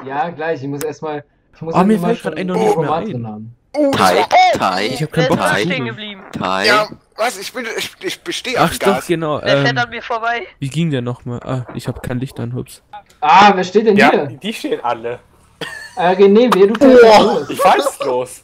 Ja, gleich. Ich muss erstmal. Ich muss Oh, mir immer fällt schon grad einer nicht mehr Format ein. drin haben. Thai. Ich hab keinen Bock Wer ist zu stehen googeln. geblieben? Thai. Ja, was? Ich bestehe auf Ach dem doch, Gas. genau. Wer fährt an mir vorbei? Wie ging der nochmal? Ah, ich hab kein Licht an, hups. Ah, wer steht denn Ja, hier? die stehen alle. René, wer du fährst los? Ich fahr jetzt los.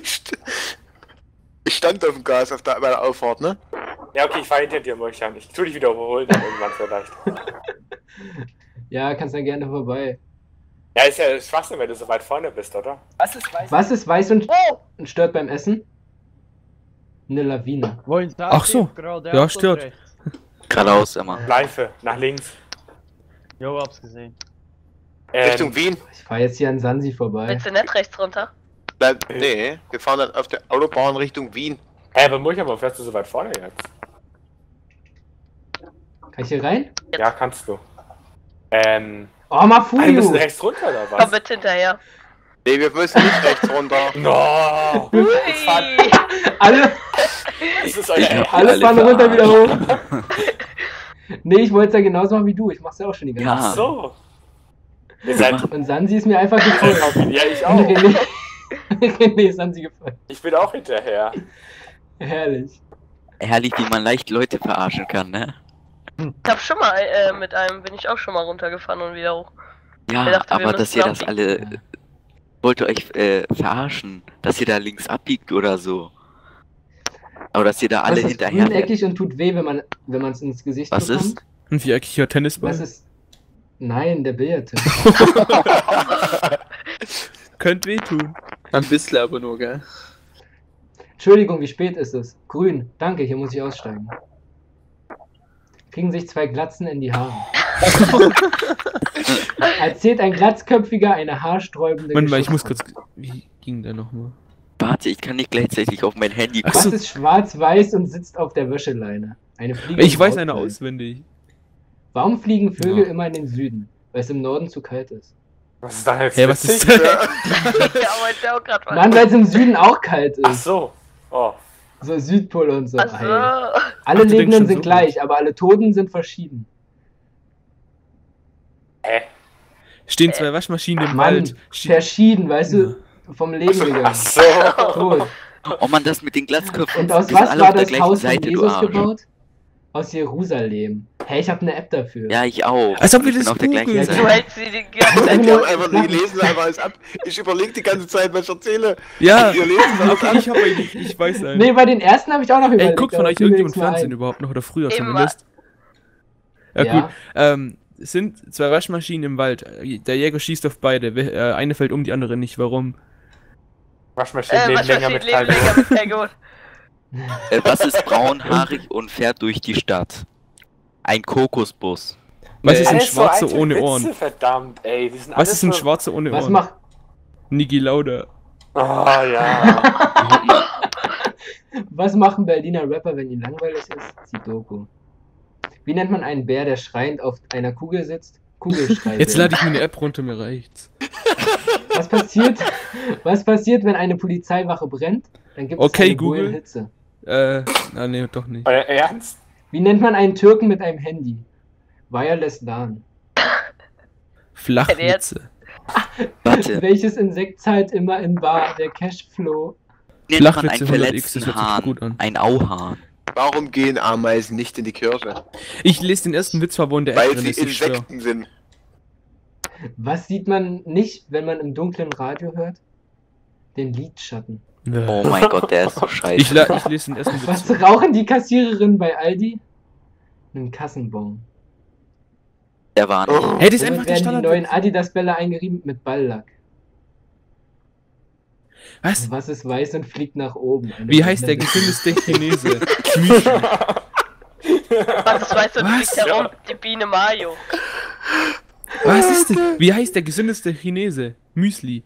Ich stand auf dem Gas bei der Auffahrt, ne? Ja, okay, ich fahr hinter dir, Möchern. Ich tu dich wieder überholen, dann irgendwann vielleicht. Ja, kannst dann gerne vorbei. Ja, ist ja Schwachsinn, wenn du so weit vorne bist, oder? Was ist weiß und Oh! stört beim Essen? Eine Lawine. Ach so. Ja, stört. Geradeaus immer. Schleife, nach links. Jo, hab's gesehen. Richtung Wien. Ich fahre jetzt hier an Sansi vorbei. Willst du nicht rechts runter? Nee, wir fahren dann auf der Autobahn Richtung Wien. Aber Möchern, warum fährst du so weit vorne jetzt? Kann ich hier rein? Ja, kannst du. Oh, ein Mafuyu! bisschen rechts runter, oder Komm was? bitte hinterher. Nee, wir müssen nicht rechts runter. No! Ui. Jetzt fahrt, Alle, das ist euer alle fahren runter wieder verarscht. hoch. Nee, ich wollte es ja genauso machen wie du. Ich mach's ja auch schon die ganze Ja. Zeit. So. Ihr seid. Und Sansi ist mir einfach gefolgt. Ja, ich Und auch. René ist Sansi gefolgt. Ich bin auch hinterher. Herrlich. Herrlich, wie man leicht Leute verarschen kann, ne? Ich hab schon mal mit einem, bin ich auch schon mal runtergefahren und wieder hoch. Ja, Ich dachte, wir aber dass ihr müssen das alle... Wollt ihr euch verarschen, dass ihr da links abbiegt oder so. Aber dass ihr da alle Was ist hinterher fährt. grüneckig und tut weh, wenn man es ins Gesicht Was bekommt? ist? Ein viereckiger Tennisball. Was ist... Nein, der Billardtisch. Könnt wehtun. Ein bisschen aber nur, gell? Entschuldigung, wie spät ist es? Grün. Danke, hier muss ich aussteigen. Kriegen sich zwei Glatzen in die Haare. Erzählt ein Glatzköpfiger eine haarsträubende Warte mal, ich muss Geschichte. kurz... Wie ging der nochmal? Warte, ich kann nicht gleichzeitig auf mein Handy Ach gucken. so. Was ist schwarz-weiß und sitzt auf der Wäscheleine? Eine Fliege Ich im weiß eine Hausfeld. auswendig. Warum fliegen Vögel Ja. immer in den Süden? Weil es im Norden zu kalt ist. Was ist da jetzt? Hey, was ist witzig? das? Ja, wollte ja auch gerade was. Mann, weil es im Süden auch kalt Ach ist. so. Oh. So Südpol und so. Achso. Hey. Alle Ach, du denkst Lebenden schon sind so gleich, aber alle Toten sind verschieden. Stehen zwei Waschmaschinen im Mann, Wald. verschieden, weißt du? Vom Leben gegangen. Ach so. Tot. Oh man, das mit den Glatzköpfen. Und aus wir sind was alle war auf der das gleichen Haus von Seite, du Jesus Arsch. gebaut? Aus Jerusalem. Hey, ich habe eine App dafür. Ja, ich auch. Als ob wir Ich bin das auf der gleichen googeln. Du Seite. hältst sie die ganze Zeit. Wir haben einfach nicht gelesen, einfach alles ab. Ich überlege die ganze Zeit, was ich erzähle. Ja, Wir lesen alles okay, ab. ich hab eigentlich, ich weiß einen. Nee, bei den ersten habe ich auch noch überlegt. Ey, guckt von aber euch fiel mir irgendjemand nichts mehr Fernsehen ein. überhaupt noch oder früher Immer. zumindest? Ja, Ja. gut. Es sind zwei Waschmaschinen im Wald. Der Jäger schießt auf beide. Eine fällt um, die andere nicht. Warum? Waschmaschinen leben länger mit Leben länger Kalbern. mit Pergot. Was ist braunhaarig und fährt durch die Stadt? Ein Kokosbus. Was ist ein Alles so Schwarzer alte ohne Witze, Ohren? verdammt, ey. Die sind Was alles ist ein so... Schwarzer ohne Was Ohren? macht... Niki Lauda. Oh, ja. Was machen Berliner Rapper, wenn ihnen langweilig ist? Sudoku. Wie nennt man einen Bär, der schreiend auf einer Kugel sitzt? Kugelschreiber. Jetzt lade ich mir eine App runter, mir reicht's. Was passiert, wenn eine Polizeiwache brennt? Dann gibt Okay, es eine Google. Bullenhitze. Nee, doch nicht. Euer Ernst? Wie nennt man einen Türken mit einem Handy? Wireless LAN. Flachwitze. Warte, Welches Insekt zahlt immer in bar? Der Cashflow. nennt man Flachwitze einen 100x, das verletzten hört sich Hahn? gut an. Ein Auhahn. Warum gehen Ameisen nicht in die Kirche? Ich lese den ersten Witz vor, wo in der App Weil drin sie ist, ich schwör. Insekten sind. Was sieht man nicht, wenn man im dunklen Radio hört? Den Lidschatten. Oh mein Gott, der ist so scheiße. Ich lese den ersten Witz Was vor. rauchen die Kassiererinnen bei Aldi? Einen Kassenbon. Der war nicht. Oh. Hey, das ist Somit einfach der werden die Standard. neuen Adidas-Bälle eingerieben mit Balllack. Was? Was ist weiß und fliegt nach oben? Eine Wie heißt der Blende. gesündeste Chinese? Was ist weißt du, Was? fliegt herum? Die Biene Mayo. Was ist das? Wie heißt der gesündeste Chinese? Müsli.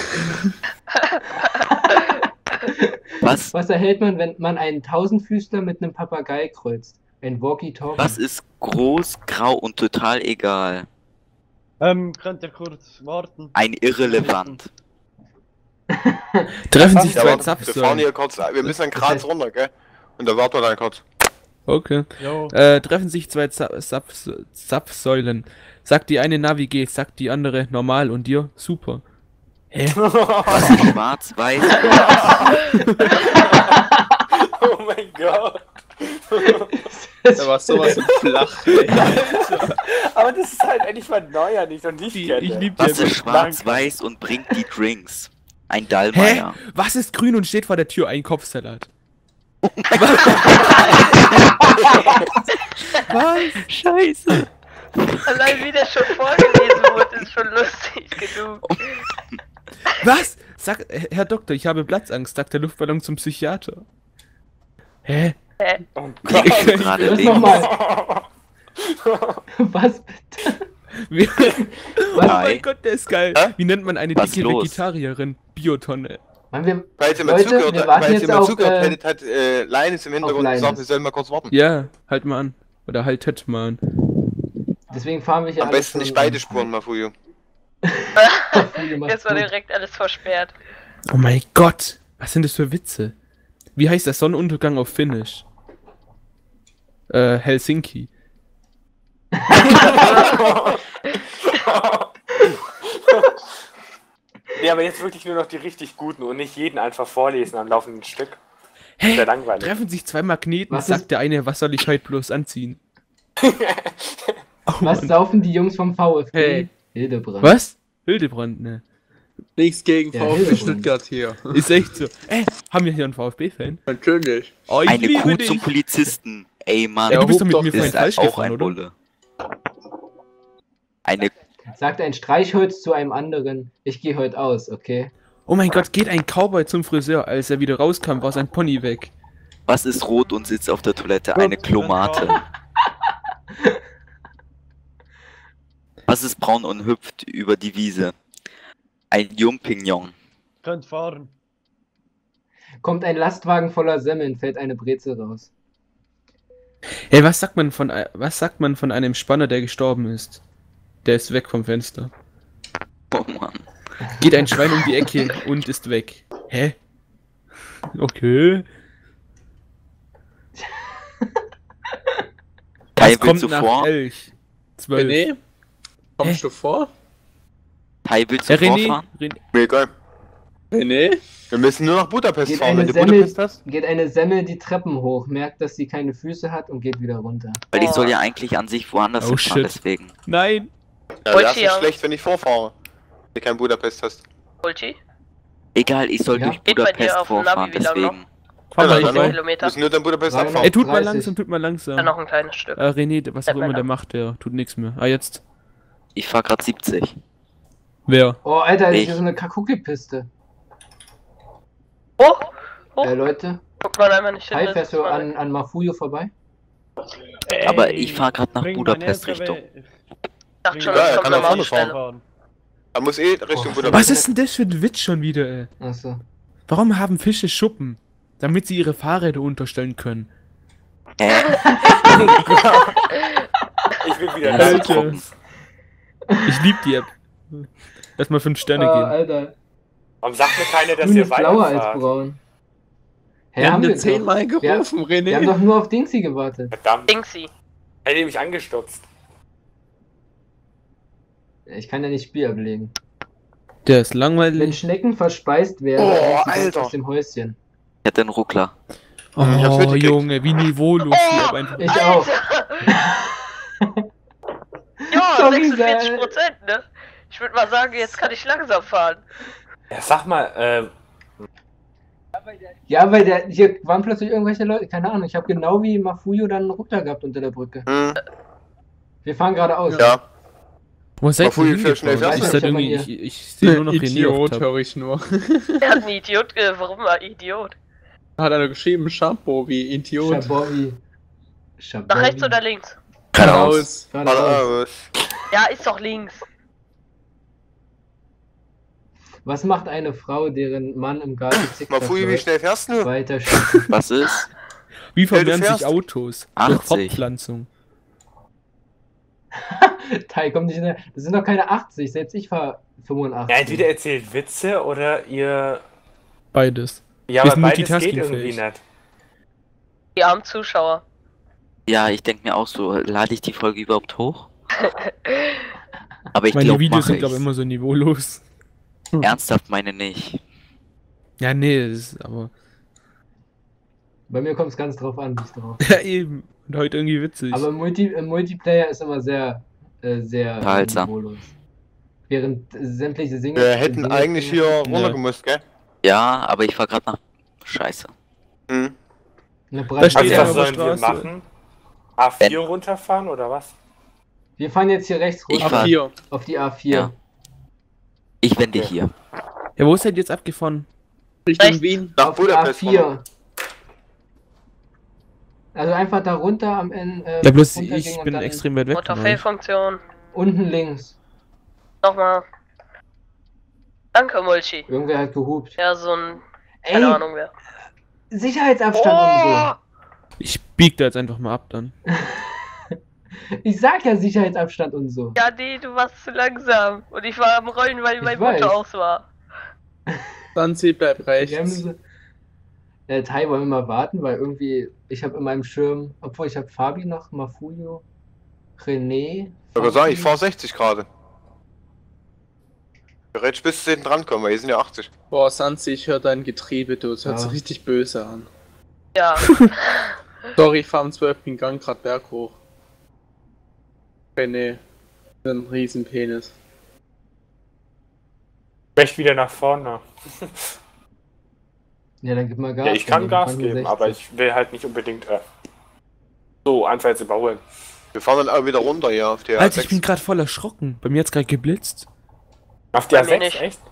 Was? Was erhält man, wenn man einen Tausendfüßler mit einem Papagei kreuzt? Ein Walkie-Talkie. Was ist groß, grau und total egal? Könnt ihr kurz warten? Ein Irrelevant. Treffen sich Ja, zwei warte, wir fahren Zapfsäulen. hier kurz, wir müssen dann Graz runter, gell? Und da warten wir dann kurz. Okay. Jo. Treffen sich zwei Zapfsäulen. Sagt die eine, na wie geht's? Sagt die andere, normal und dir? Super. Hä? Was ist schwarz, weiß? Oh mein Gott. Da war sowas von flach. Ey. Aber das ist halt endlich mal neuer, nicht und nicht Ich kenne. lieb Was dir. ist schwarz, weiß und bringt die Drinks? Ein Dallmayr. Was ist grün und steht vor der Tür? Ein Kopfsalat. Was? Scheiße. Allein wie der schon vorgelesen wurde, ist schon lustig genug. Was? Sag, Herr Doktor, ich habe Platzangst, sagt der Luftballon zum Psychiater. Hä? Oh Links, Gott. gerade Das links. nochmal. Was bitte? Wie, oh Hi. mein Gott, der ist geil. Hä? Wie nennt man eine Was dicke los? Vegetarierin? Biotonne. Mann, wir, Weil ihr mal Leute, zugehört, wir warten weil jetzt ihr mal auf, zugehört hättet, hat Linus im Hintergrund Linus. gesagt, wir sollen mal kurz warten. Ja, halt mal an. Oder haltet mal an. deswegen fahren wir hier Am alle besten nicht beide Spuren, Mafuyo. Jetzt war direkt alles versperrt. Oh mein Gott. Was sind das für Witze? Wie heißt der Sonnenuntergang auf Finnisch? Helsinki. Ja, aber jetzt wirklich nur noch die richtig guten und nicht jeden einfach vorlesen am laufenden Stück. Hä? Sehr langweilig. Treffen sich zwei Magneten, Was sagt ist- der eine, was soll ich heute bloß anziehen? Oh Was Mann. saufen die Jungs vom VfB? Hey. Hildebrand. Was? Hildebrand, ne? Nichts gegen Ja, VfB Hildebrand. Stuttgart hier. Ist echt so. Haben wir hier einen VfB-Fan? Natürlich. Oh, ich Eine liebe Kuh dich. zum Polizisten. Ey, Mann. Ja, du bist doch Hob mit mir doch- vorhin ist falsch auch gefahren, ein oder? Bulle. Eine Sagt ein Streichholz zu einem anderen, ich gehe heute aus, okay? Oh mein Gott, geht ein Cowboy zum Friseur. Als er wieder rauskam, war sein Pony weg. Was ist rot und sitzt auf der Toilette? Eine Klomate. Was ist braun und hüpft über die Wiese? Ein Jumpignon. Könnt fahren. Kommt ein Lastwagen voller Semmeln, fällt eine Brezel raus. Hey, was sagt man von einem Spanner, der gestorben ist? Der ist weg vom Fenster. Oh Mann. Geht ein Schwein um die Ecke und ist weg. Hä? Okay. Kai, Was kommt willst du nach vor? Elch? 12. René? Kommst du vor? Kai, willst du René? vorfahren? Mir egal. René? Wir müssen nur nach Budapest Geht fahren. Wenn eine, du Budapest Semmel, hast, geht eine Semmel die Treppen hoch, merkt, dass sie keine Füße hat und geht wieder runter. Weil ich soll ja eigentlich an sich woanders Oh, hinfahren, shit. deswegen. Nein. ja, das ist Ja. schlecht, wenn ich vorfahre. Wenn du kein Budapest hast. Ulti? Egal, ich soll Ja. durch Geht bei dir Budapest auf dem Navi vorfahren, wie lang noch? deswegen. Fahr Ja, mal dann ich noch. auch. Kilometer? Müssen nur dann Budapest Nein, abfahren. Ey, tut mal 30. langsam, tut mal langsam. Dann noch ein kleines Stück. René, was auch immer Männer. der macht, der tut nichts mehr. Ah, jetzt. Ich fahr grad 70. Wer? Oh, Alter, das Ich. ist hier so eine Kakuki-Piste. Oh! Oh! Leute, Guckt man einfach nicht hin. Hi, das fährst ist du mal- an Mafuyo vorbei? Aber ich fahr grad nach Bring Budapest mein Richtung. LKW. Ich dachte schon, Ja, das er kommt kann nochmal auch auf die vorne Stelle. Er muss eh Richtung Oh, Budapest. Was ist denn das für ein Witz schon wieder, ey? Achso. Warum haben Fische Schuppen? Damit sie ihre Fahrräder unterstellen können. Hä? Ich will wieder Alter. das gucken. Ich lieb die App. Lass mal 5 Sterne geben. Alter, Warum sagt mir keiner, dass grün ihr ist blauer als weiterfahrt? braun. Hä, Wir haben dir doch. 10-mal gerufen, Wir haben René. doch nur auf Dingsy gewartet. Verdammt, Dingsy. hätte ich mich angestupst. Ich kann ja nicht Spiel ablegen. Der ist Wenn langweilig. Schnecken verspeist werden, Oh, fällt sie Alter. aus dem Häuschen. Ich hätte einen Ruckler. Ich hab's Oh, mitgekriegt. Junge, wie niveaulos die App einfach. Ich auch. Ja, Sorry, 46%, ne? Ich würde mal sagen, jetzt kann ich langsam fahren. Ja, sag mal, Ja, weil hier waren plötzlich irgendwelche Leute, keine Ahnung, ich habe genau wie Mafuyo dann einen Ruckler gehabt unter der Brücke. Hm, Wir fahren geradeaus. ja. Wo seid Obwohl, ihr wie viel schnell hingefahren? fährst Ich, du? seh Ich hab irgendwie, mal ich sehe nur noch René auf Idiot, Tab. höre ich nur. Er hat einen Idiot, warum war Idiot? Hat er geschrieben, Shampoo wie Idiot. Schabovi. Nach rechts oder links? Geradeaus. Geradeaus. Ja, ist doch links. Was macht eine Frau, deren Mann im Garten zickzack Mafuyo, wie schnell fährst du? weiter schießen? Was ist? Wie vermehren fährst- sich Autos? Durch 80. Fortpflanzung. Tai, komm nicht in das sind doch keine 80, selbst ich fahr 85. ja, entweder erzählt Witze oder ihr... Beides. Ja, Wir aber sind beides geht multitaskingfähig. irgendwie nicht. Die armen Zuschauer. Ja, ich denke mir auch so, lade ich die Folge überhaupt hoch? Aber ich Meine glaube, Videos mache sind, ich. glaube ich, immer so niveaulos. Ernsthaft meine nicht. Ja, nee, das ist aber. Bei mir kommt es ganz drauf an, wie es drauf Ja, eben. Und heute irgendwie witzig. Aber im Multiplayer ist immer sehr Unterhaltsam. niveaulos. Während sämtliche Single. Wir hätten eigentlich hier runtergemusst, gell? Ja, aber ich fahr gerade nach. Scheiße. Hm. Eine Da steht Also einer was auf der sollen wir Straße. machen? A4 runterfahren oder was? Wir fahren jetzt hier rechts Ich runter fahr- A4. auf die A4. Ja. Ich wende Okay. hier. Ja, wo seid ihr jetzt abgefahren? Richtung Rechts. Wien. Nach Auf die Budapest. A4. Also einfach da runter am Ende. Ja, bloß runtergehen ich und bin dann extrem weit weg. von euch. Autofail-Funktion. Unten links. Nochmal. Danke, Mulchi. Irgendwer hat gehupt. Ja, so ein. Ey, Keine Ahnung wer. Sicherheitsabstand und Ich bieg da jetzt einfach mal ab dann. so. Ich sag ja Sicherheitsabstand und so. Ja, nee, du warst zu langsam. Und ich war am Rollen, weil Ich mein weiß. Motor aus war. Sansi bleibt rechts. Bremse. Tai, wollen wir mal warten, weil irgendwie, ich habe in meinem Schirm, obwohl ich habe Fabi noch, Mafuyo, René. Ich würde sagen, ich Fabi. fahre 60 gerade. Theoretisch bis zu hinten drankommen, weil hier sind ja 80. Boah, Sansi, ich höre dein Getriebe, du. Das hört Ja. sich richtig böse an. Ja. Sorry, ich fahr am 12. Gang gerade berg hoch. René. Ein riesen Penis. Ich möchte wieder nach vorne. Ja, dann gib mal Gas. Ja, ich kann dann Gas fahren wir geben, 60. aber ich will halt nicht unbedingt so einfach jetzt überholen. Wir fahren dann auch wieder runter hier auf der Alter, ich A6. bin gerade voll erschrocken. Bei mir hat's gerade geblitzt. Auf der Bei mir A6, nicht. echt?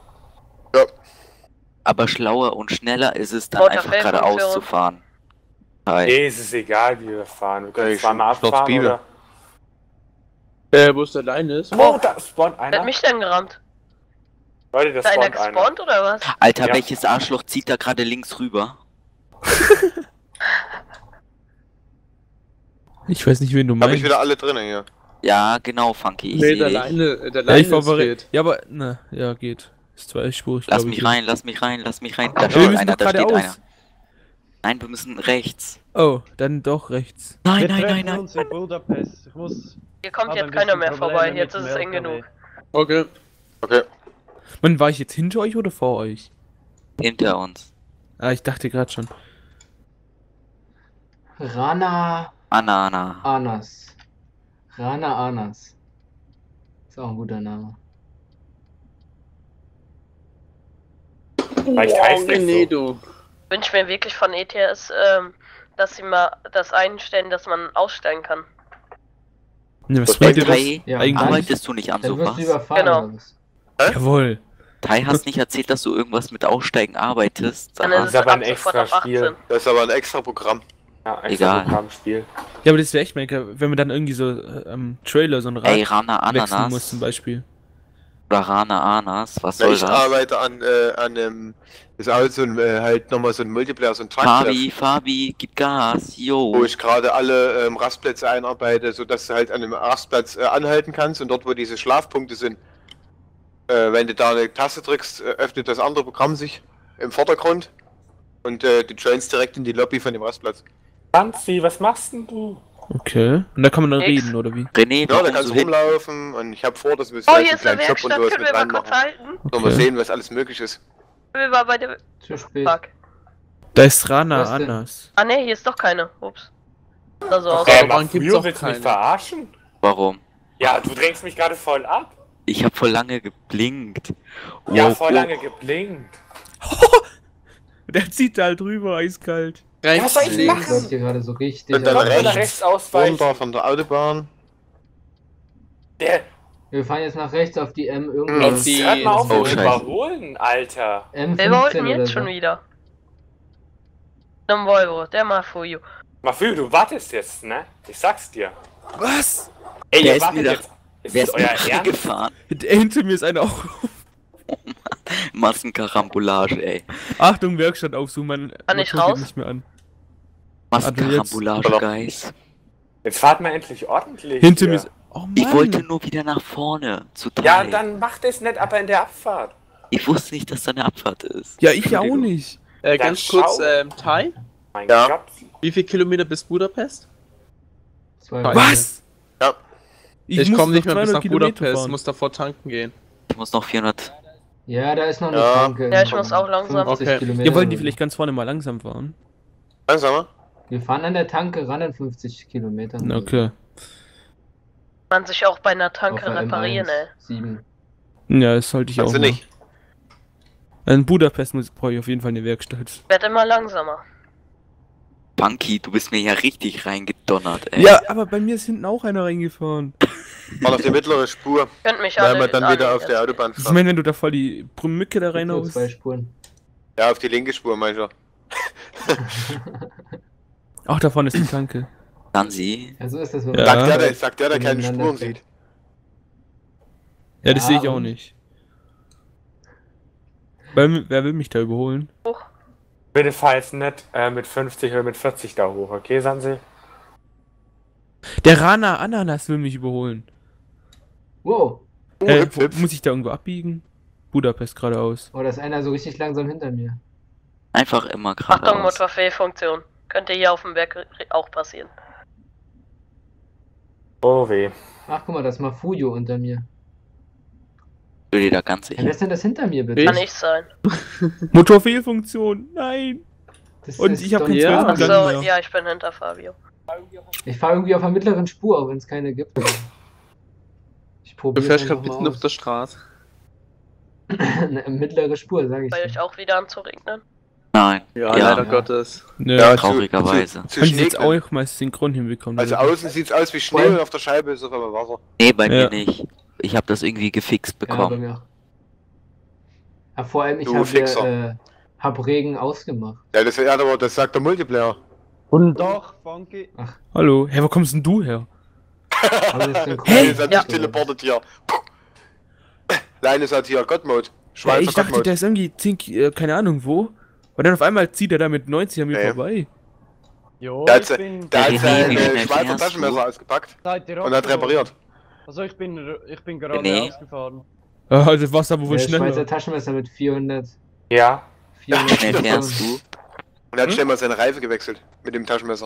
Aber schlauer und schneller ist es dann einfach Autofail-Funktion. geradeaus zu fahren. Hi. Nee, es ist egal, wie wir fahren. Wir können Ja, ich zwar mal schnurz abfahren Bibel. oder... Wo es alleine ist? Oh, da spawnt Wer hat einer. mich denn gerammt? Leute, da Ist da einer spawnt einer. gespawnt oder was? Alter, Ja. welches Arschloch zieht da gerade links rüber? Ich weiß nicht, wen du Hab meinst. ich wieder alle drinnen hier. Ja, genau, Funky. Ich Nee, seh der dich. Leine, der Ja, ich Leine war ist bereit. fehlt. Ja, aber, na, ja, geht. Ist zweispurig, Lass glaub mich ich. rein, lass mich rein, lass mich rein. Da Ja, wir steht müssen einer, doch da steht geradeaus. einer. Nein, wir müssen rechts. Oh, dann doch rechts. Nein, Wir nein, treffen nein, nein. uns in Budapest. Ich muss. Hier kommt Aber jetzt ein keiner bisschen mehr Probleme vorbei. mit Jetzt ist dem es eng LKW. genug. Okay. Okay. Wann war ich jetzt hinter euch oder vor euch? Hinter uns. Ah, ich dachte gerade schon. Rana Anna. Anas. Rana Anas. Ist auch ein guter Name. Vielleicht heißt der nee, so. du. Ich wünsche mir wirklich von ETS, dass sie mal das einstellen, dass man aussteigen kann. Ne, was Das bringt dir das? Tai, Ja, eigentlich? arbeitest du nicht an Dann wirst du sowas? überfahren. Genau. oder was? Jawohl. Tai, hast nicht erzählt, dass du irgendwas mit Aussteigen arbeitest? Dann Sag ist mal. es aber ab ein sofort extra auf 18. Spiel. Das ist aber ein extra Programm. Ja, extra Egal. Programmspiel. Ja, aber das wäre echt mal geil, wenn man dann irgendwie so Trailer, so ein Rad Ey, Rana wechseln muss Ananas zum Beispiel. oder Rana Anas, was Na, soll ich das? arbeite an einem. Das ist auch so ein, halt nochmal so ein Multiplayer, so ein Truck, Fabi, gib Gas, yo. wo ich gerade alle Rastplätze einarbeite, sodass du halt an einem Rastplatz anhalten kannst und dort, wo diese Schlafpunkte sind, wenn du da eine Taste drückst, öffnet das andere Programm sich im Vordergrund und du joinst direkt in die Lobby von dem Rastplatz. Franzi, was machst denn du? Okay. Und da kann man dann Nix. reden, oder wie? René, Ja, da warum kannst so du hin? rumlaufen und ich habe vor, dass wir Oh, vielleicht hier einen ist eine kleinen Shop und Werkstatt. sowas Können mit wir mal kurz reinmachen. halten? Sollen wir Okay. sehen, was alles möglich ist. Wir waren bei der... Zu spät. Fuck. Da ist Rana Was denn? Anas. Ah ne, hier ist doch keine. Ups. Sah so aus. Okay. Mafio, gibt's doch willst du mich keine. verarschen? Warum? Ja, du drängst mich gerade voll ab. Ich hab voll lange geblinkt. Ja, Wow, voll wow. lange geblinkt. Der zieht da halt drüber, eiskalt. Rechts, was soll ich links. machen? Das läuft hier gerade so richtig. Und dann aber- Oder rechts. rechts ausweichen. Runter von der Autobahn. Der, Wir fahren jetzt nach rechts auf die M irgendwie. Auf jetzt die- hört mal auf Oh, mit Scheiße. überholen, Alter. Wir M15 wollten oder jetzt so. schon wieder. Ein Volvo, der mal for you. Mafio, du wartest jetzt, ne? Ich sag's dir. Was? Ey, Wer ihr ist wartet mir da- jetzt. Ist Wer das ist mir euer da Ernst? gefahren? Hinter mir ist einer auch. Massenkarambolage, ey. Achtung, Werkstatt aufsuchen, mein Kann ich Motor geht raus? nicht mehr an. Massenkarambolage, Guys. Jetzt fahrt mal endlich ordentlich. Hinter hier. mir ist. Oh Mann. Ich wollte nur wieder nach vorne, zu Ja, Tai. dann macht es nicht, aber in der Abfahrt. Ich wusste nicht, dass da eine Abfahrt ist. Ja, ich auch Entschuldigung. nicht. Ganz Dann kurz, schau. Tai, Mein Ja. Gott. wie viel Kilometer bis Budapest? 2 Was? Ja. Ich muss komme nicht noch mehr bis 200 nach Kilometer Budapest, fahren. muss davor tanken gehen. Ich muss noch 400. Ja, da ist noch eine Ja. Tanke. Ja, ich muss auch langsam. 50 Okay. Kilometer. Ja, wollen die vielleicht ganz vorne mal langsam fahren? Langsamer? Wir fahren an der Tanke ran in 50 Kilometern. Na, okay. Man sich auch bei einer Auf Tanke der reparieren, ey. 7. Ja, das sollte ich Kannst auch du machen. nicht. In Budapest brauche ich auf jeden Fall eine Werkstatt. Werd immer langsamer. Bunky, du bist mir ja richtig reingedonnert, ey. Ja, aber bei mir ist hinten auch einer reingefahren. Mal auf die mittlere Spur, Könnt mich weil alle. man dann alle wieder auf jetzt. der Autobahn Ich fährt. meine, wenn du da voll die Mücke da Nur reinhaust. 2 Spuren. Ja, auf die linke Spur, mancher. Ach, da vorne ist die Tanke. Dann sie. Ja, so ist das, wenn Ja. Sagt der keine Miteinander Spuren fährt. sieht. Ja, das Ja, sehe ich auch und? nicht. Wer will mich da überholen? Bitte fahr jetzt nicht mit 50 oder mit 40 da hoch, okay, Sansi? Der Rana Ananas will mich überholen. Wow. Hüpf, hüpf. Muss ich da irgendwo abbiegen? Budapest geradeaus. Oh, da ist einer so richtig langsam hinter mir. Einfach immer Achtung, geradeaus. Motorfehlfunktion. Könnte hier auf dem Berg auch passieren. Oh weh. Ach, guck mal, da ist Mafujo unter mir. Ich will dir da ganz Ja, sicher. wer ist denn das hinter mir, bitte? Ich? Kann ich sein. Motorfehlfunktion, nein! Das Und ist ich habe doch keinen nicht 12. wahr. Gang Achso, mehr. ja, ich bin hinter Fabio. Ich fahre irgendwie auf der mittleren Spur, auch wenn es keine gibt. Ich Du probiere fährst es gerade einfach mitten mal auf der aus. Straße. Eine mittlere Spur, sage ich. Bei dir. euch auch wieder an zu regnen? Nein. Ja, Ja. leider Gottes. Nö, Ja, traurigerweise. Zu kann ich Schnee. jetzt auch mal synchron hinbekommen. Also außen sieht's aus wie Schnee Voll. und auf der Scheibe ist auf einmal Wasser. Nee, bei Ja. mir nicht. Ich habe das irgendwie gefixt Ja, bei bekommen. mir auch. Aber vor allem, ich Du habe Fixer. hab Regen ausgemacht. Ja, das sagt der Multiplayer. Und doch, Funky. Hallo, hä, wo kommst denn du her? Aber das synchron. Hey, ist ja nicht Ja. teleportet hier. Linus hat hier God-Mode. Ja, Schweizer ich dachte, God-Mode. der ist irgendwie 10, keine Ahnung wo. Und dann auf einmal zieht er da mit 90 an mir Nee. vorbei. Jo, Der hat, ich se- bin. der hat René, sein wie schnell Schweizer fährst Taschenmesser du? ausgepackt Seid ihr und hat abgehoben? repariert. Also ich bin gerade Nee. ausgefahren. Ah, das war's aber wohl Der Schweizer schneller. Taschenmesser mit 400. Ja. 400 Wie schnell fährst du? Und er hat schnell mal seine Reife gewechselt mit dem Taschenmesser.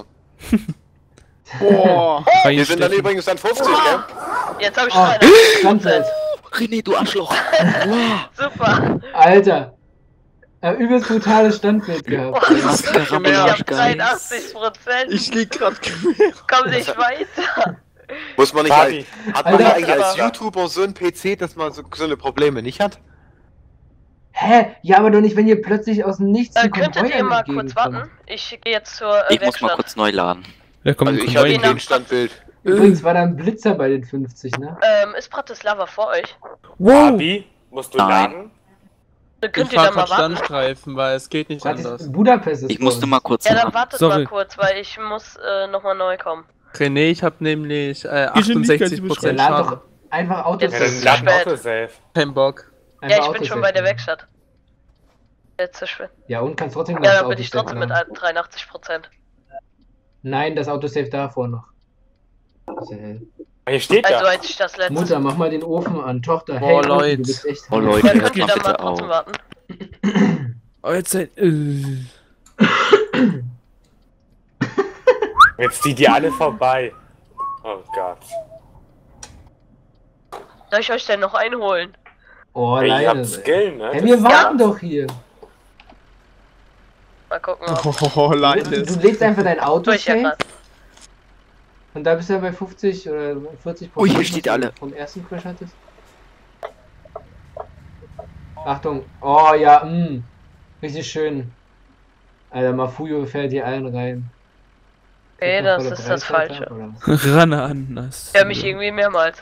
Boah. Wir sind dann übrigens dann 50, gell? Jetzt habe ich Oh, 83%. Standfest. René, du Arschloch. Super. Alter. Übelst brutales Standbild gehabt. Boah, Mascara ich habe geil. 83%. Ich lieg grad quer. Komm nicht weiter. Muss man nicht Fabi. hat man Alter. eigentlich als YouTuber so ein PC, dass man so eine Probleme nicht hat? Hä? Ja, aber doch nicht, wenn ihr plötzlich aus dem Nichts ein Könntet Konvoi ihr mal kurz entgegenkommt. warten? Ich gehe jetzt zur Ich muss mal Werkstatt. kurz neu laden. Ja, komm, Also komm ich habe rein. kein Standbild. Übrigens war da ein Blitzer bei den 50, ne? Ist Bratislava vor euch? Wow! Fabi, musst du Nein. laden? Ich Könnt ihr fahr da mal grad warten? Standstreifen, weil es geht nicht anders. Budapest ist Ich vor musste uns. mal kurz Ja, dann laden. wartet Sorry. mal kurz, weil ich muss nochmal neu kommen. René, ich hab nämlich Geschwindigkeitsüberschreitung. 68% Ja, lad Schaden. doch einfach Autos. Jetzt Ja, ist dann es laden spät. Autosave. Kein Bock. Ja, ich bin schon bei der Werkstatt. Jetzt zu spät. Ja, und kannst trotzdem noch Ja, das dann bin ich Autosave trotzdem mit laden. 83%. Nein, das Autosave davor noch. Ist ja hell. Hier steht Also ja. als ich das letzte... Mutter, mach mal den Ofen an. Tochter, Boah, hey, Leute. du bist echt Oh, heiß. Leute. Ja, Hört könnt ihr mal dann mal bitte trotzdem auf. warten? Oh, jetzt sein. Jetzt zieht die alle vorbei. Oh Gott. Soll ich euch denn noch einholen? Oh, Ey, ihr leider. habt Skill, ne? Hey, Das wir ist warten ja- doch hier. Mal gucken, ob... Oh, Du Linus. legst einfach dein Auto Tue ich ja safe grad. und da bist du ja bei 50 oder 40%. Oh, hier was steht du alle. Vom ersten Crash hattest. Achtung. Oh ja, richtig schön. Alter, Mafuyo fährt hier allen rein. Okay, Ist noch das voller ist das Breitseite, Falsche. oder was? Rana Ananas. Ich höre mich irgendwie mehrmals.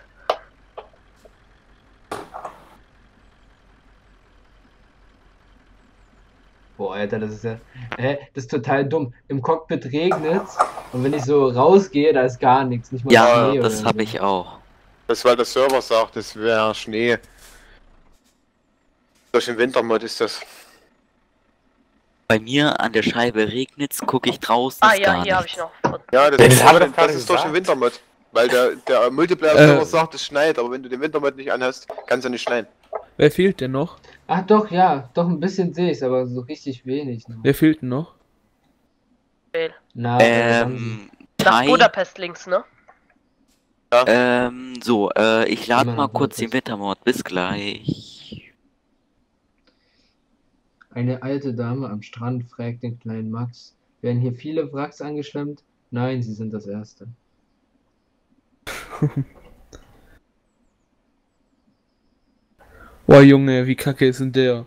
Boah, Alter, das ist ja. Das ist total dumm. Im Cockpit regnet's und wenn ich so rausgehe, da ist gar nichts. Nicht mal Ja, Schnee das oder habe so. ich auch. Das weil der Server sagt, das wäre Schnee. Durch den Wintermod ist das. Bei mir an der Scheibe regnet's, gucke ich draußen. Ah ist ja, gar hier habe nichts. ich noch. Ja, das, Das ist, haben wir doch gerade das ist durch den gesagt. Wintermod. Weil der Multiplayer-Server sagt, es schneit, aber wenn du den Wintermod nicht anhast, kann es ja nicht schneien. Wer fehlt denn noch? Ach doch, ja, doch ein bisschen sehe ich es, aber so richtig wenig. Noch. Wer fehlt denn noch? Na, Nach Tai, Budapest links, ne? So, ich lade Immer mal noch kurz kurz. den Wintermord. Bis gleich. Eine alte Dame am Strand fragt den kleinen Max: Werden hier viele Wracks angeschwemmt? Nein, sie sind das Erste. Boah, Junge, wie kacke ist denn der?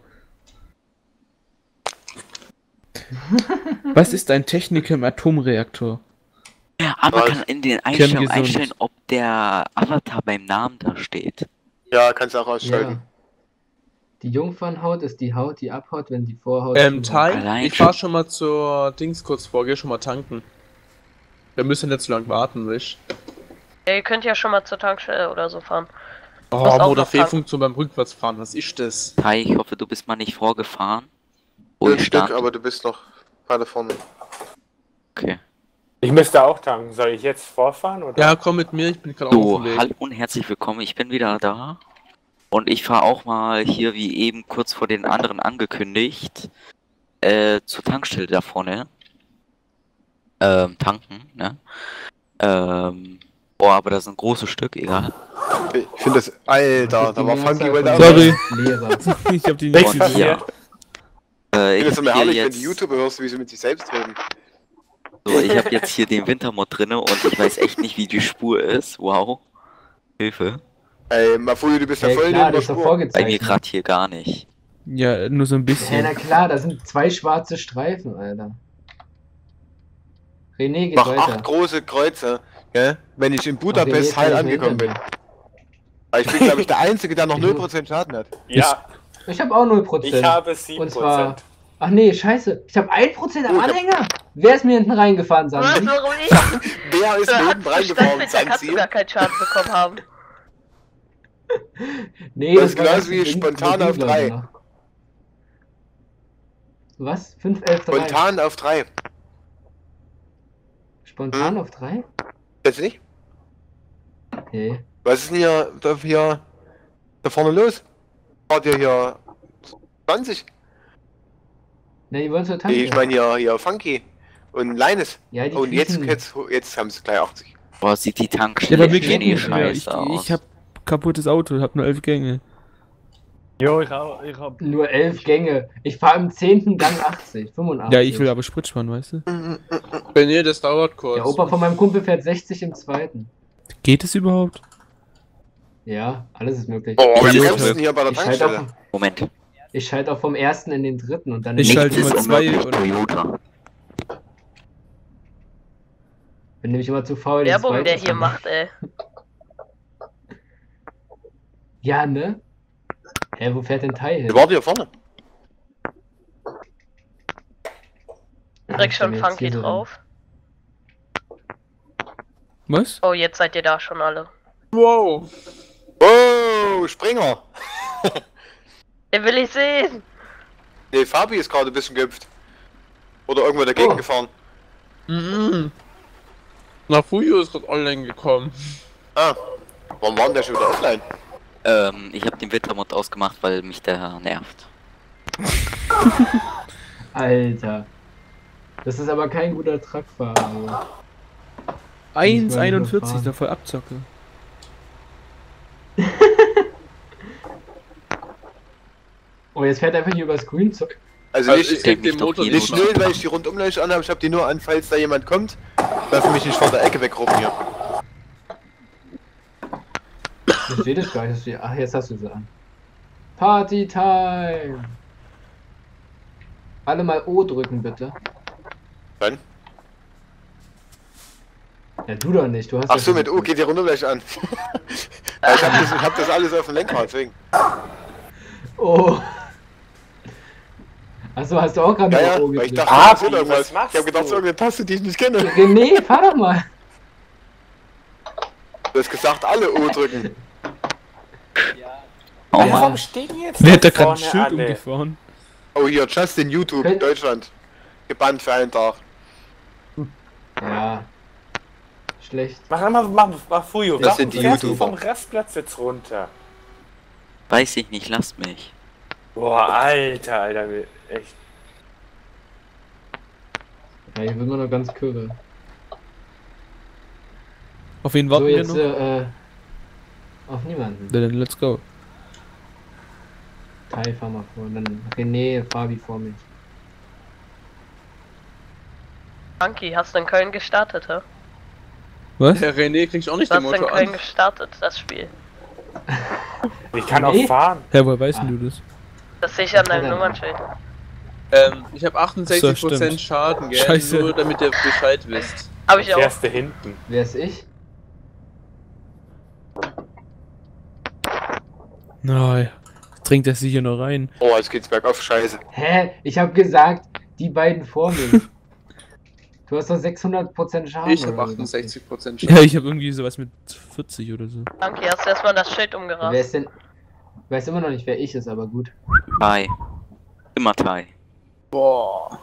Was ist ein Techniker im Atomreaktor? Aber Was? kann in den Einstellungen Kerngesund. einstellen, ob der Avatar beim Namen da steht. Ja, kannst du auch ausschalten. Ja. Die Jungfernhaut ist die Haut, die abhaut, wenn die Vorhaut. Ty, Allein ich fahr schon mal zur Dings kurz vor, geh schon mal tanken. Wir müssen nicht so lange warten, nicht? Ja, ihr könnt ja schon mal zur Tankstelle oder so fahren. Oh, Muss auch noch Motor-Fehlfunktion beim Rückwärtsfahren, was ist das? Tai, ich hoffe, du bist mal nicht vorgefahren. Wo Ein ich Stück, stand. aber du bist noch weiter vorne. Okay. Ich müsste auch tanken. Soll ich jetzt vorfahren? Oder? Ja, komm mit mir, ich bin gerade auf So, dem Weg. hallo und herzlich willkommen, ich bin wieder da. Und ich fahre auch mal hier, wie eben kurz vor den anderen angekündigt, zur Tankstelle da vorne. Tanken, ne? Boah, aber das ist ein großes Stück, egal. Ich finde das. Alter, da war Funky Well da. Sorry. Lehrer. Ich hab die Nichts nicht gesehen. Ja. passiert. Ich finde Ich das immer hab hier herrlich, wenn jetzt, die YouTuber hörst, wie sie mit sich selbst reden. so, ich habe jetzt hier den Wintermod drinne und ich weiß echt nicht, wie die Spur ist. Wow. Hilfe. Ey, Mafuyo, du bist ja Ja, voll klar, neben der das ist doch Spur. Bei mir vorgezeichnet. gerade hier gar nicht. Ja, nur so ein Ja, bisschen. na klar, da sind 2 schwarze Streifen, Alter. René, geht Mach weiter. 8 große Kreuze, gell? Wenn ich in Ach, René Budapest ist heil gar nicht mehr angekommen bin. hinter Aber ich bin, glaube ich, der Einzige, der noch 0% Schaden hat. Ja, mir. Ich habe auch 0%. ich habe 7%. Und zwar. Ach nee, scheiße. Ich habe 1% am Anhänger. Wer ist mir hinten reingefahren, Was, Sandi? warum ich? Wer ist Hat neben reingefahren, Bestand, kannst du Sanzi? gar keinen Schaden bekommen haben. Nee, Das ist war genauso das wie Ding- spontan Ding, auf glaub ich, 3. noch. Was? 5, 11, 3. Spontan auf 3. Spontan Hm? auf 3? Jetzt nicht? Okay. Was ist denn hier da vorne los? Fahrt ihr hier 20? Na, die wollen zur Tanke. Ich meine hier Funky und Leines. ja, die Und jetzt kriechen- haben sie gleich 80. Boah, sieht die Ja, Tankstelle aber wir geht gehen hier nicht mehr. scheiße aus. Ich hab kaputtes Auto, hab nur 11 Gänge. Jo, ich auch. Ich hab. Nur 11 Gänge. Ich fahre im 10. Gang 80, 85. Ja, ich will aber Sprit sparen, weißt du? Wenn ihr, das dauert kurz. Der Opa von meinem Kumpel fährt 60 im 2. Geht es überhaupt? Ja, alles ist möglich. Oh, Ist wir es bremsen möglich? hier bei der Ich schalte Tankstelle. auch, Moment. ich schalte auch vom 1. in den 3. und dann in Ich den schalte Nichts immer ist 2 unmöglich, und Toyota. Bin nämlich immer zu faul. den Werbung, zweiten der zu hier machen. macht, ey. Ja, ne? Hä, wo fährt denn Tai hin? Wir warten hier vorne. Direkt Ich schon bin jetzt Funky hier so drauf. Was? Oh, jetzt seid ihr da schon alle. Wow. Oh, Springer. Den will ich sehen. Nee, Fabi ist gerade ein bisschen geimpft. Oder irgendwo dagegen Oh. gefahren. Mhm. Na, Fuyo ist gerade online gekommen. Ah, warum war denn der schon wieder offline? Ich habe den Wintermod ausgemacht, weil mich der nervt. Alter. Das ist aber kein guter Truckfahrer. 1,41, da voll abzocke. Oh, jetzt fährt er einfach hier übers Grünzeug. Also Also nicht, ich denk krieg den mich doch Motor jeden nicht null, weil ich die Rundumleuchte anhabe. Ich habe die nur an, falls da jemand kommt, dass sie mich nicht vor der Ecke wegrupfen hier. Ich sehe das gar nicht. Ach, jetzt hast du sie an. Party Time! Alle mal O drücken, bitte. Wann? Ja, du doch nicht. Du hast Ach ja so, schon mit U gedrückt. geht die Rundumleuchte an. Weil ich hab das alles auf dem Lenkrad, deswegen. Oh. Achso, hast du auch gerade Ja, ja, mal O weil ich gedrückt? dachte, Ah, das ist was irgendwas. machst Ich hab gedacht, du? so irgendeine Taste, die ich nicht kenne. René, fahr doch mal. Du hast gesagt, alle O drücken. Oh Ja. Mann. Warum stehen jetzt Wer hat da da gerade ein vorne Schild alle? umgefahren? Oh, hier, Justin YouTube, Könnt- Deutschland. Gebannt für einen Tag. Ja. Schlecht. Mach Fuyo. Das Warum sind die fährst du YouTuber. vom Rastplatz jetzt runter? Weiß ich nicht, lasst mich. Boah, Alter, echt. Ja, hier wird man noch ganz kürre. Auf wen So, warten wir jetzt, noch? auf niemanden. Dann let's go. Tai, fahr mal vor. Dann René, Fabi vor mich. Funky, hast du in Köln gestartet, hä? Was? Der René kriegt auch nicht Du den hast in Motor Köln an. gestartet, das Spiel. Ich kann auch Nee. fahren. Hä, woher weißt denn du das? Das sehe ich an deinem Ja, dann. Nummernschild. Ich habe 68% So, stimmt. Schaden, gell? Scheiße. Nur damit ihr Bescheid wisst. Hab ich auch. Fährst du hinten. Wer ist ich? Nein. Trinkt er sich hier noch rein? Oh, jetzt geht's bergauf, scheiße. Hä? Ich hab gesagt, die beiden vor mir. Du hast doch 600% Schaden. Ich habe oder so. 68% Ja, Schaden. ich habe irgendwie sowas mit 40 oder so. Funky, hast du erstmal das Schild Wer umgerast? ist denn? Ich weiß immer noch nicht, wer ich ist, aber gut. Tai. Immer Tai. Boah.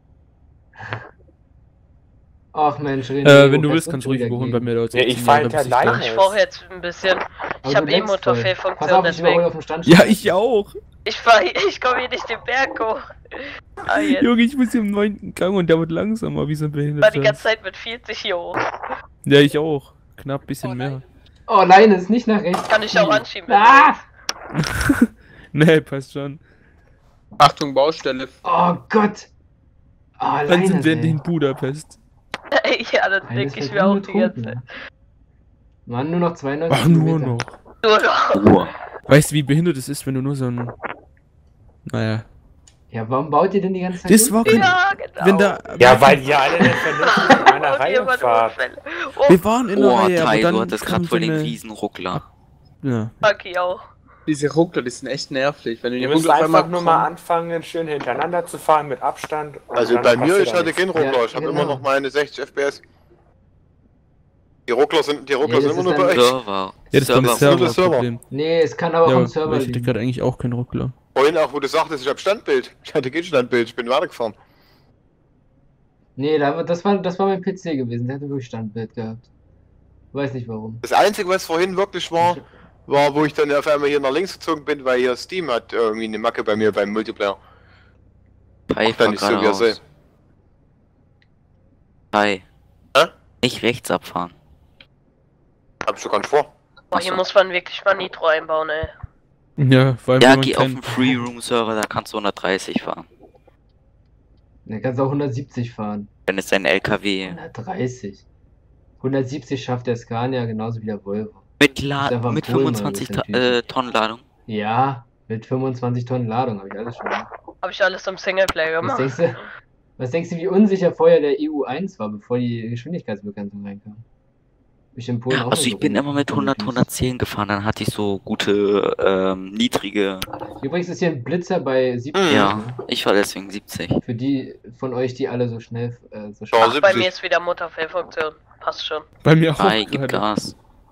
Ach Mensch, René. Wenn du wo willst, fährst kannst du du ruhig wieder überholen gegen? bei mir, Leute. Ja, ich fahr halt alleine. Ich brauche jetzt ein bisschen. Aber Ich habe du lenkst voll. Pass E-Motor-Fehlfunktion, auf, ich überhole deswegen. auf dem Stand. Ja, ich auch. Ich komme hier nicht den Berg hoch. Ah, jetzt. Junge, ich muss hier im 9. Gang und der wird langsamer, wie so ein Ich war die Behinderter. ganze Zeit mit 40 hier hoch. Ja, ich auch. Knapp bisschen mehr. Oh nein, ist nicht nach rechts. Kann ich auch anschieben. wenn Ah! Nee, passt schon. Achtung, Baustelle. Oh Gott. Oh, Dann alleine. sind wir endlich in Budapest. du willst. Ja, das denke ich mir auch die ganze Zeit. Mann, nur noch 92 Ach, nur Kilometer. noch. Nur noch. Ruhe. Weißt du, wie behindert es ist, wenn du nur so ein... Naja. Ja, warum baut ihr denn die ganze Zeit Das war kein... Ja, genau. Wenn da... Ja, weil ihr alle nicht vernünftig in einer Und Reihe jemand fahrt. Unfälle. Oh, Wir waren in der Oh, Reihe, aber Tai, dann du hattest kam gerade so voll den eine... Riesenruckler. Ja. Funky auch. Diese Ruckler, die sind echt nervig. Wenn du die Ihr müsst Ruckler auf einmal einfach nur mal kommen- anfangen, schön hintereinander zu fahren mit Abstand. und Also dann bei mir passiert ist auch hatte nichts. kein Ruckler, Ja, ich habe genau. immer noch meine 60 FPS. Die Ruckler sind das immer ist nur bei dann- euch. Server. Ja, das war ein nur der Serverproblem. Nee, es kann aber Ja, auch am aber Server ich hatte liegen. gerade eigentlich auch keinen Ruckler. Vorhin auch, wo du sagtest, ich habe Standbild. Ich hatte kein Standbild, ich bin weitergefahren. Nee, das war mein PC gewesen. Der hatte wirklich Standbild gehabt. Weiß nicht warum. Das Einzige, was vorhin wirklich war, wo ich dann auf einmal hier nach links gezogen bin, weil hier Steam hat irgendwie eine Macke bei mir beim Multiplayer. Tai, Dann fahr nicht so, wie er soll. geradeaus. Tai. Hä? Nicht rechts abfahren. Hab ich doch gar nicht vor. Boah, hier muss man wirklich mal Nitro einbauen, ey. Ja, vor allem Ja, wenn man geh auf kein... den Free Room Server, da kannst du 130 fahren. Da kannst du auch 170 fahren. Wenn es dein LKW 130. 170 schafft der Scania genauso wie der Volvo. mit, Ist einfach ein mit Pullman, 25 das ist ein Tonnen Ladung. Ja, mit 25 Tonnen Ladung habe ich alles schon gemacht. Habe ich alles im Singleplayer Was gemacht. denkst du, wie unsicher vorher der EU1 war, bevor die Geschwindigkeitsbegrenzung reinkam? Ich in Polen auch Also nur ich so bin immer mit 100, rumgedüst. 110 gefahren, dann hatte ich so gute, niedrige... Übrigens ist hier ein Blitzer bei 70. Ja, Ne? ich war deswegen 70. Für die von euch, die alle so schnell so Ja, Ach, bei 70. mir ist wieder Motorfehlfunktion. Passt schon. Bei mir auch Tai, gib gerade. Gas.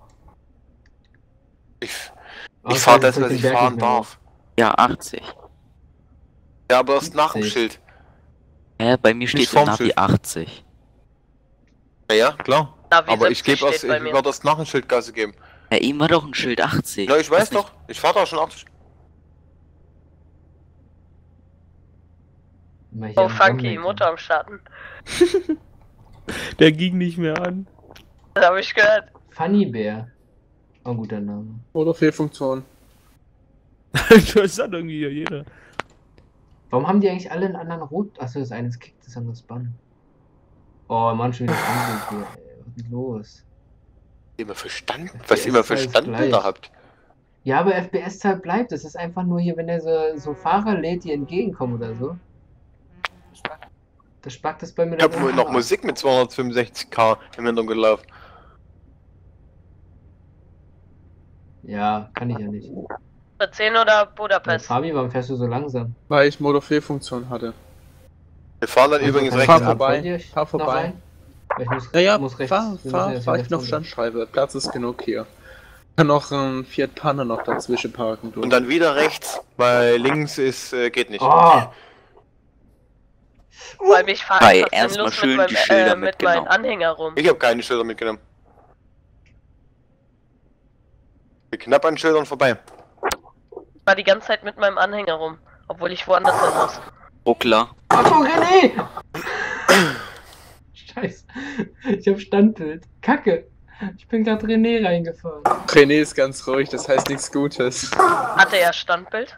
Ich Außer fahr du das, kriegst was den ich Berg fahren nicht mehr hoch. darf. Ja, 80. Ja, aber erst nach dem 70. Schild. Bei mir steht im vorm Navi Schild. 80. Ja, klar. Navi Aber ich 70 gebe erst, steht ich bei mir. werde erst nach dem Schild Gasse geben. Ja, eben war doch ein Schild 80. Na, ich weiß Was nicht- doch. Ich fahr da schon 80. Mal hier Oh, am Funky, Rummeckern. Motor am Starten. Der ging nicht mehr an. Das habe ich gehört. Funny Bear. Oh, ein guter Name. Oder Fehlfunktion. Das hat irgendwie ja jeder. Warum haben die eigentlich alle einen anderen Rot? Achso, das eine ist Kick, das andere ist Bann. Oh, Mann, schon wieder Standbild hier, ey. Was ist denn los? Immer verstanden? FPS Was ihr immer für alles Standbilder gleich. habt. Ja, aber FPS-Zahl bleibt. Das ist einfach nur hier, wenn er so Fahrer lädt, die entgegenkommen oder so. Das spackt das bei mir Ich habe dann noch ab. Musik mit 265k im Hintergrund gelaufen. Ja, kann ich ja nicht. 10 oder Ja, Budapest? Fabi, warum fährst du so langsam? Weil ich Motorfehlfunktion hatte. Wir fahren dann übrigens kann ich rechts fahr da ab. vorbei. vor dir Fahr vorbei. noch rein? Weil ich muss, Naja, muss rechts. fahr, wir müssen fahr, erst fahr rechts ich noch runter. Standschreibe. Platz ist genug hier. Kann noch ein Fiat Panda noch dazwischen parken. Du. Und dann wieder rechts, weil links ist, geht nicht. Oh! Weil mich fahre Hi, einfach erstmal sinnlos schön mit, die Schilder mit meinem mitgenommen. Anhänger rum. Ich habe keine Schilder mitgenommen. Bin knapp an Schildern vorbei. Ich war die ganze Zeit mit meinem Anhänger rum. Obwohl ich woanders hin muss. Ruckler. Achtung, René! Scheiße. Ich hab Standbild. Kacke. Ich bin gerade René reingefahren. René ist ganz ruhig, das heißt nichts Gutes. Hatte er Standbild?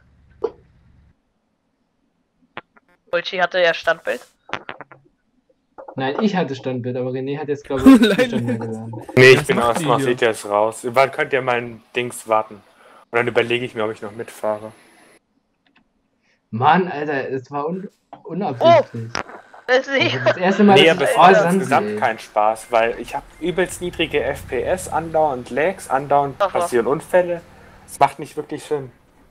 Ulchi hatte er Standbild? Nein, ich hatte Standbild, aber René hat jetzt, glaube ich, Leider. Stand mehr geladen. Nee, ich Was bin macht aus die Mars hier? ETS raus. Wann könnt ihr mein Dings warten? Und dann überlege ich mir, ob ich noch mitfahre. Mann, Alter, es war unabsichtlich. Das Also das erste Mal, Nee, dass aber ich es macht Sansi, insgesamt ey. keinen Spaß, weil ich habe übelst niedrige FPS, andauernd Lags, andauernd Aha. passieren Unfälle. Es macht nicht wirklich Sinn.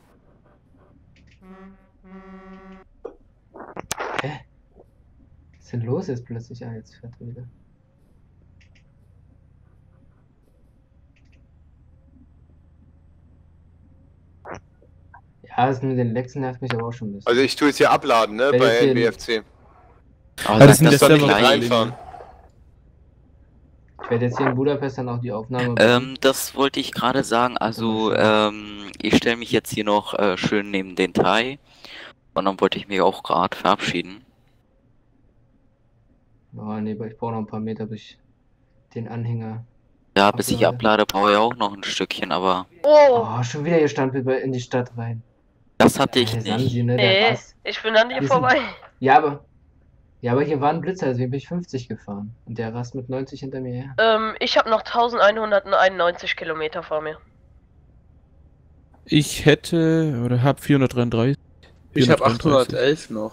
Was ist denn los jetzt plötzlich? Ah, jetzt fährt er wieder. Ja, das mit den Lexen nervt mich aber auch schon ein bisschen. Also ich tue es hier abladen, ne, Wenn bei ich den- NBFC. Aber das das, sind Das soll der nicht mit Server- reinfahren. Ich werde jetzt hier in Budapest dann auch die Aufnahme. das wollte ich gerade sagen. Also, ich stelle mich jetzt hier noch schön neben den Tai. Und dann wollte ich mich auch gerade verabschieden. Oh nee, aber ich brauche noch ein paar Meter, bis ich den Anhänger. Ja, bis ich Ablade. ablade, brauche ich auch noch ein Stückchen, aber Oh, Oh, schon wieder hier Standbild in die Stadt rein. das hatte ich Ey, nicht. Sansi, ne, der nee, Bass. ich bin an dir Wir sind- vorbei. Ja, aber hier war ein Blitzer, deswegen bin ich 50 gefahren. Und der rast mit 90 hinter mir her. Ich habe noch 1191 Kilometer vor mir. Ich hätte oder habe 433. Ich habe 433. 811 noch.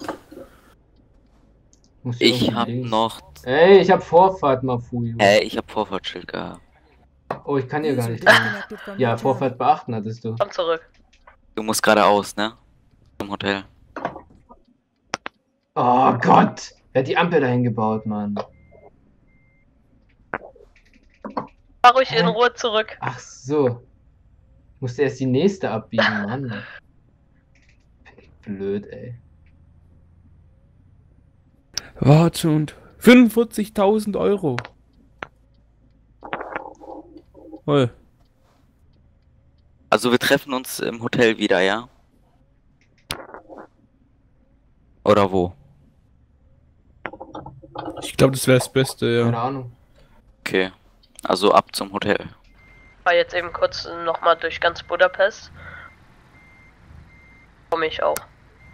Muss hier Ich irgendwo habe links. noch. Ey, ich hab Vorfahrt, Mafuyu. Ich habe Vorfahrtsschild gehabt. Oh, ich kann hier gar nicht rein. Ja, Vorfahrt beachten hattest du. Komm zurück. Du musst geradeaus, ne? Zum Hotel. Oh Gott! Wer hat die Ampel dahin gebaut, Mann? Fahr ruhig in Hä? Ruhe zurück. Ach so. Ich musste erst die nächste abbiegen, Mann. Bin ich blöd, ey. Warte und 45.000 Euro. Toll. Also wir treffen uns im Hotel wieder, ja? Oder wo? Ich glaube, das wäre das Beste, Keine ja. Ahnung. Okay. Also ab zum Hotel. Fahr jetzt eben kurz nochmal durch ganz Budapest. Komme ich auch.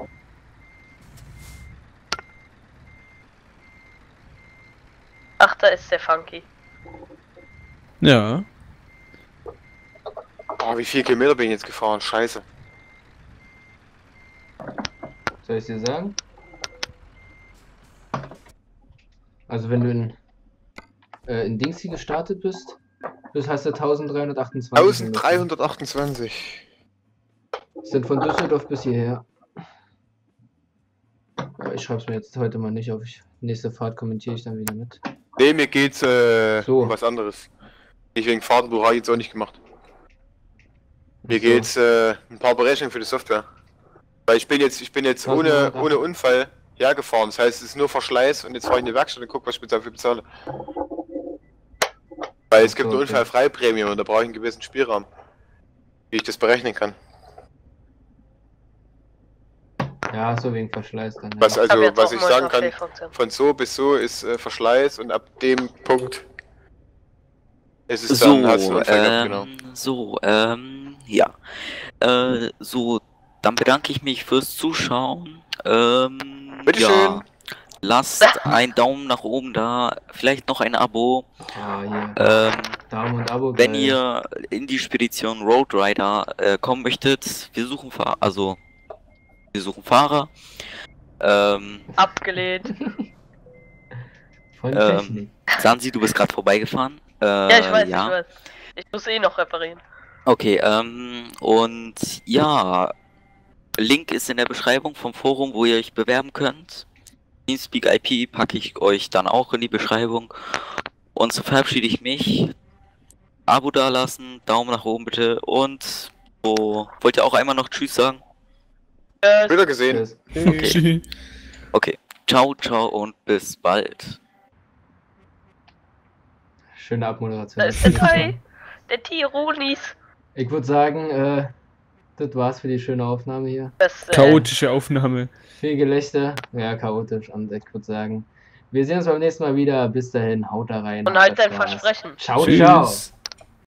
Ach, da ist der Funky. Ja. Oh, wie viele Kilometer bin ich jetzt gefahren? Scheiße. Soll ich dir sagen? Also wenn du in Dings hier gestartet bist, hast du 1328. 1328. Sind von Düsseldorf bis hierher. Aber ich schreibe es mir jetzt heute mal nicht auf. Nächste Fahrt kommentiere ich dann wieder mit. Nee, mir geht's So. um was anderes. Nicht wegen Fahrtenbuch habe ich jetzt auch nicht gemacht. Mir Ach so. geht's ein paar Berechnungen für die Software. Weil ich bin jetzt ohne Unfall hergefahren. Das heißt, es ist nur Verschleiß und jetzt fahre ich in die Werkstatt und guck, was ich dafür bezahle. Weil es Ach gibt so, eine okay. Unfallfreiprämie und da brauche ich einen gewissen Spielraum, wie ich das berechnen kann. Ja, so wegen Verschleiß dann. Was Ja. also, Hab jetzt was auch ich mal sagen auf kann, Fehlfunktion. von so bis so ist Verschleiß und ab dem Punkt ist es So, dann, hast du einen Unfall gehabt, genau. ja. So, dann bedanke ich mich fürs Zuschauen. Bitteschön. Lasst einen Daumen nach oben da, vielleicht noch ein Abo. Ah, hier. Daumen und Abo. Wenn geil. ihr in die Spedition Road Rider kommen möchtet, wir suchen Fahrer. Abgelehnt. Von Technik. Sansi, du bist gerade vorbeigefahren. Ja, ich weiß, ich weiß. Ich muss eh noch reparieren. Okay, und ja, Link ist in der Beschreibung vom Forum, wo ihr euch bewerben könnt. Teamspeak IP packe ich euch dann auch in die Beschreibung. Und so verabschiede ich mich. Abo dalassen, Daumen nach oben bitte und so, wollt ihr auch einmal noch Tschüss sagen? Wieder gesehen. Tschüss. Okay. Okay, ciao, ciao und bis bald. Schöne Abmoderation. Da ist der Tai. Der Tironis. Ich würde sagen, das war's für die schöne Aufnahme hier. Beste. Chaotische Aufnahme. Viel Gelächter. Ja, chaotisch. Und ich würde sagen, Wir sehen uns beim nächsten Mal wieder. Bis dahin, haut da rein. Und habt halt da dein Spaß. Versprechen. Ciao, Tschüss. ciao.